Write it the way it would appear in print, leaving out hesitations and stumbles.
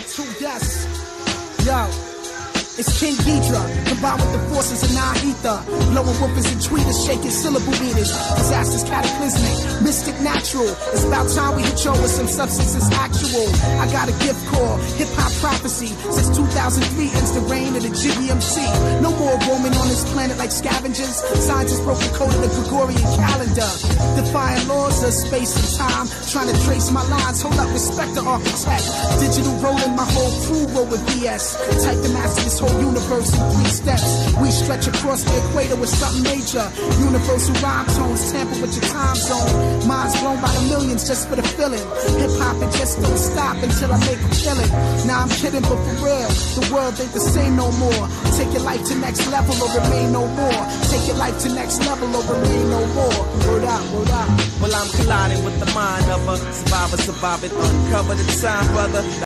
2, yes. Yo. It's King Ghidra, combined with the forces of Nahitha. Blowing woofers and tweeters, shaking syllable meters. Disasters cataclysmic, mystic natural. It's about time we hit y'all with some substances actual. I got a gift called hip-hop prophecy. Since 2003 ends the reign of the Jiggy MC. No more roaming on this planet like scavengers. Scientists broke the code of the Gregorian calendar. Defying laws of space and time. Trying to trace my lines, hold up, respect the architect. Digital rolling, my whole crew roll with BS. Type to master this whole universe in 3 steps. We stretch across the equator with something major. Universal rhyme tones tamper with your time zone. Minds blown by the millions just for the feeling. Hip-hop, it just don't stop until I make a killing. Nah, I'm kidding, but for real, the world ain't the same no more. Take your life to next level or remain no more. Take your life to next level or remain no more. Word up, word up. Well, I'm colliding with the mind of a survivor, surviving, uncover the time, brother.